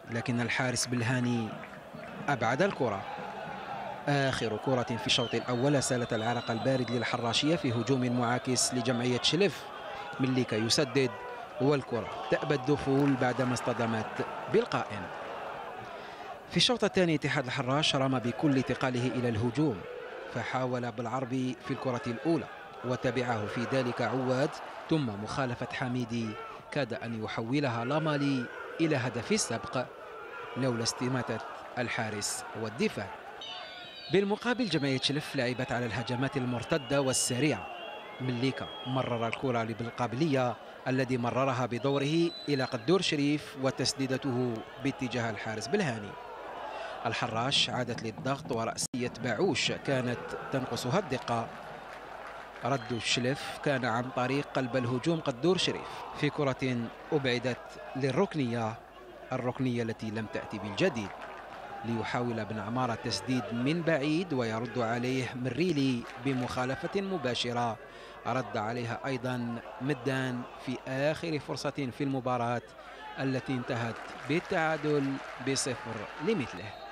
لكن الحارس بالهاني أبعد الكرة. آخر كرة في الشوط الأول سالت العرق البارد للحراشية في هجوم معاكس لجمعية شلف. مليكا يسدد والكرة تأبى الدخول بعدما اصطدمت بالقائم. في الشوط الثاني اتحاد الحراش رمى بكل ثقله إلى الهجوم، فحاول بالعرض في الكرة الأولى وتبعه في ذلك عواد، ثم مخالفة حميدي كاد أن يحولها لامالي إلى هدف السبق لولا استماتة الحارس والدفاع. بالمقابل جمعية شلف لعبت على الهجمات المرتدة والسريعة. مليكا مرر الكرة لبالقابلية الذي مررها بدوره إلى قدور شريف وتسديدته باتجاه الحارس بالهاني. الحراش عادت للضغط ورأسية باعوش كانت تنقصها الدقة. رد الشلف كان عن طريق قلب الهجوم قدور شريف في كرة أبعدت للركنية، الركنية التي لم تأتي بالجديد، ليحاول ابن عمارة التسديد من بعيد ويرد عليه مريلي بمخالفة مباشرة رد عليها أيضا مدان في آخر فرصة في المباراة التي انتهت بالتعادل ب0 لمثله.